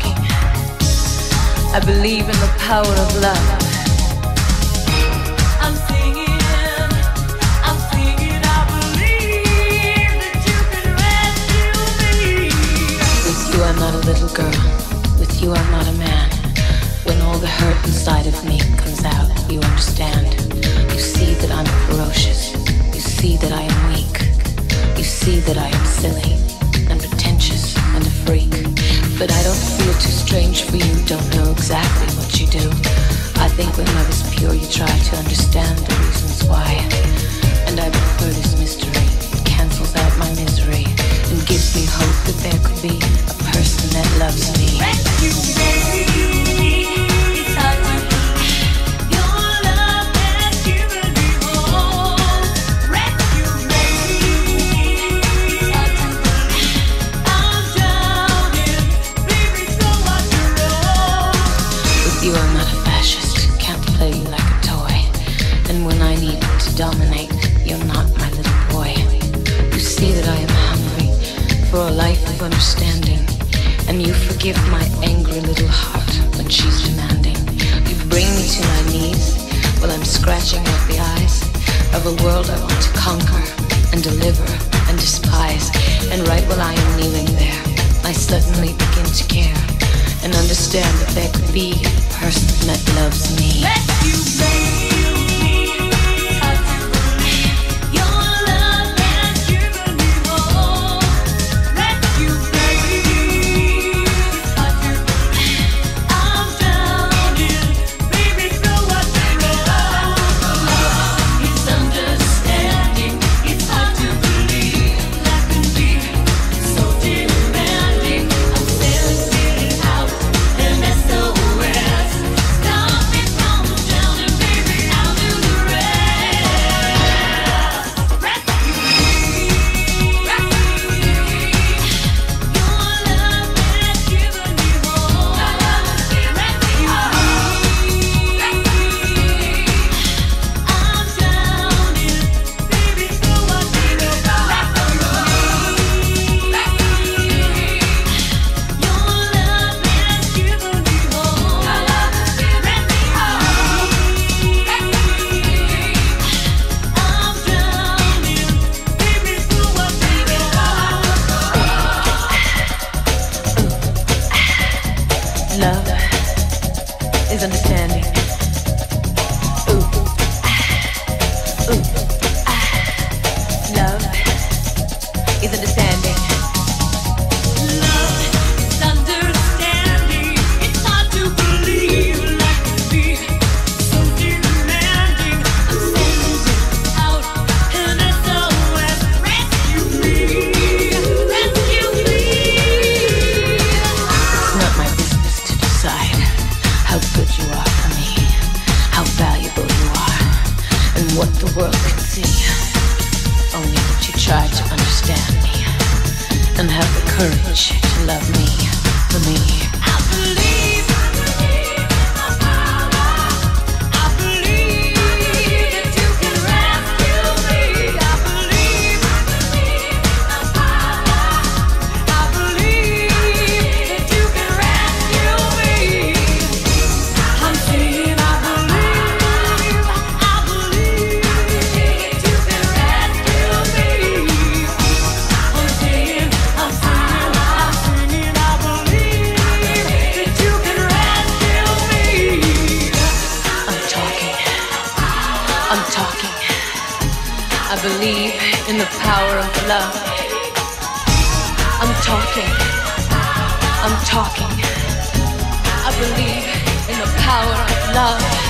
talking. I believe in the power of love. I'm singing, I believe that you can rescue me. With you I'm not a little girl, with you I'm not a man. When all the hurt inside of me comes out, you understand. You see that I'm ferocious, you see that I am weak. You see that I am silly and pretentious and a freak. But I don't feel too strange for you, don't know exactly what you do. I think when I was pure you tried to understand the reasons why. And I prefer this mystery, it cancels out my misery and gives me hope that there could be a person that loves me. Rescue me. You are not a fascist, can't play you like a toy. And when I need to dominate, you're not my little boy. You see that I am hungry for a life of understanding, and you forgive my angry little heart when she's demanding. You bring me to my knees while I'm scratching out the eyes of a world I want to conquer and deliver and despise. And right while I am kneeling there, I suddenly begin to care and understand that there could be a person that loves me. Rescue me. Your love has given me hope. Rescue me. I'm drowning, baby, throw what you know. It's understanding, it's hard to believe. Life can be so demanding. I'm sailing out. Love is understanding. Ooh, ooh, love is understanding. Love is understanding. It's hard to believe life can be so demanding. I'm sending out an SOS. Rescue me, rescue me. It's not my business to decide how good you are for me, how valuable you are, and what the world can see. Only that you try to understand me and have the courage to love me for me. I believe in my power. I believe that you can rescue me. I believe in my power. I believe that you can rescue me. I'm saying I believe that you can rescue me. I'm saying I believe that you can rescue me. I'm talking. I believe in the power of love. I'm talking. I believe in the power of love.